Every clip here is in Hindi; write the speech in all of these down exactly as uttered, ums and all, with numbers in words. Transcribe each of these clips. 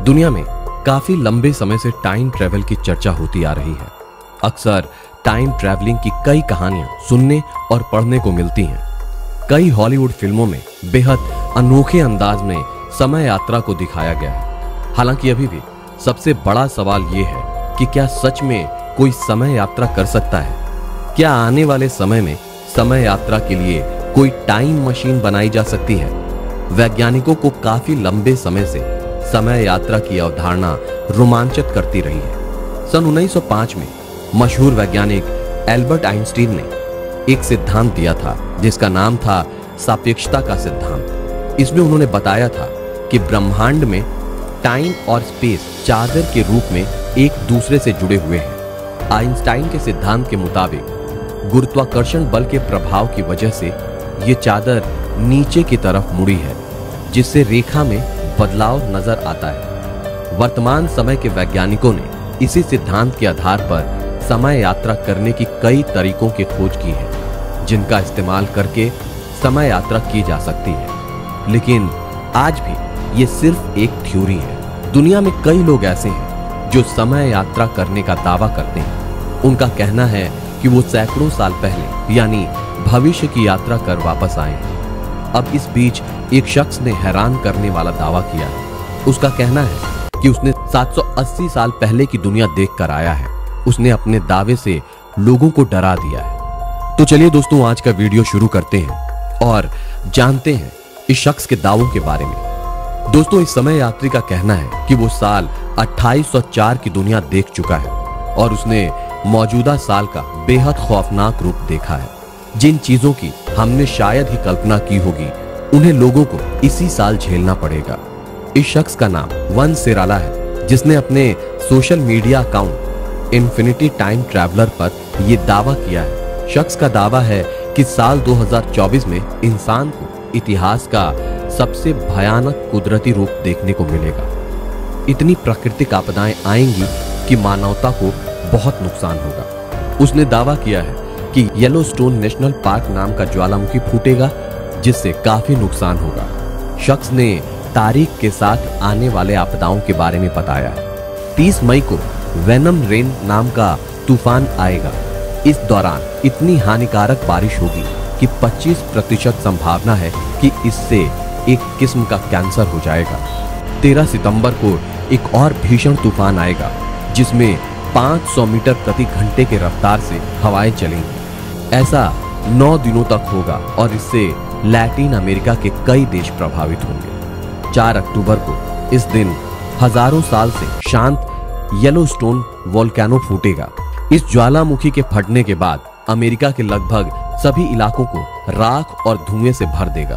दुनिया में काफी लंबे समय से टाइम ट्रेवल की चर्चा होती आ रही है। अक्सर टाइम ट्रैवलिंग की कई कहानियां सुनने और पढ़ने को मिलती हैं। कई हॉलीवुड फिल्मों में बेहद अनोखे अंदाज में समय यात्रा को दिखाया गया है। हालांकि अभी भी सबसे बड़ा सवाल यह है कि क्या सच में कोई समय यात्रा कर सकता है? क्या आने वाले समय में समय यात्रा के लिए कोई टाइम मशीन बनाई जा सकती है? वैज्ञानिकों को काफी लंबे समय से समय यात्रा की अवधारणा रोमांचित करती रही है। सन उन्नीस सौ पाँच में मशहूर वैज्ञानिक एल्बर्ट आइंस्टीन ने एक सिद्धांत दिया था जिसका नाम था सापेक्षता का सिद्धांत। इसमें उन्होंने बताया था कि ब्रह्मांड में टाइम और स्पेस चादर के रूप में एक दूसरे से जुड़े हुए हैं। आइंस्टाइन के सिद्धांत के मुताबिक गुरुत्वाकर्षण बल के प्रभाव की वजह से ये चादर नीचे की तरफ मुड़ी है, जिससे रेखा में बदलाव नजर आता है। वर्तमान समय के वैज्ञानिकों ने इसी सिद्धांत के आधार पर समय यात्रा करने की कई तरीकों की खोज की है, जिनका इस्तेमाल करके समय यात्रा की जा सकती है। लेकिन आज भी ये सिर्फ एक थ्योरी है। दुनिया में कई लोग ऐसे हैं जो समय यात्रा करने का दावा करते हैं। उनका कहना है कि वो सैकड़ों साल पहले यानी भविष्य की यात्रा कर वापस आए हैं। अब इस बीच एक शख्स ने हैरान करने वाला दावा किया है। उसका कहना है कि उसने सात सौ अस्सी साल पहले की दुनिया देखकर आया है। उसने अपने दावे से लोगों को डरा दिया है। तो चलिए दोस्तों, आज का वीडियो शुरू करते हैं और जानते हैं इस शख्स के दावों के बारे में। दोस्तों, इस समय यात्री का कहना है कि वो साल अट्ठाईस सौ चार की दुनिया देख चुका है और उसने मौजूदा साल का बेहद खौफनाक रूप देखा है। जिन चीजों की हमने शायद ही कल्पना की होगी, उन्हें लोगों को इसी साल झेलना पड़ेगा। इस शख्स का नाम वन सिराला है, जिसने अपने social media account infinity time traveller पर यह दावा किया है। शख्स का दावा है कि साल दो हज़ार चौबीस में इंसान को इतिहास का सबसे भयानक कुदरती रूप देखने को मिलेगा। इतनी प्राकृतिक आपदाएं आएंगी कि मानवता को बहुत नुकसान होगा। उसने दावा किया है कि येलोस्टोन नेशनल पार्क नाम का ज्वालामुखी फूटेगा, जिससे काफी नुकसान होगा। शख्स ने तारीख के साथ आने वाले आपदाओं के बारे में बताया है। तीस मई को वेनम रेन नाम का तूफान आएगा। इस दौरान इतनी हानिकारक बारिश होगी कि पच्चीस प्रतिशत संभावना है कि इससे एक किस्म का कैंसर हो जाएगा। तेरह सितंबर को एक और भीषण तूफान आएगा, जिसमें पाँच सौ मीटर प्रति घंटे के रफ्तार से हवाएं चलेंगी। ऐसा नौ दिनों तक होगा और इससे लैटिन अमेरिका के कई देश प्रभावित होंगे। चार अक्टूबर को इस दिन हजारों साल से शांत येलोस्टोन वोल्केनो फूटेगा। इस ज्वालामुखी के फटने के बाद अमेरिका के लगभग सभी इलाकों को राख और धुएं से भर देगा।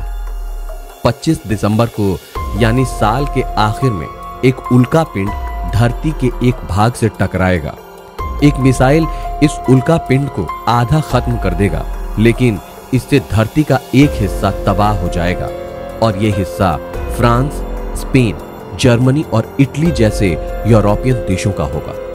पच्चीस दिसंबर को यानी साल के आखिर में एक उल्का पिंड धरती के एक भाग से टकराएगा। एक मिसाइल इस उल्का पिंड को आधा खत्म कर देगा, लेकिन इससे धरती का एक हिस्सा तबाह हो जाएगा और यह हिस्सा फ्रांस, स्पेन, जर्मनी और इटली जैसे यूरोपियन देशों का होगा।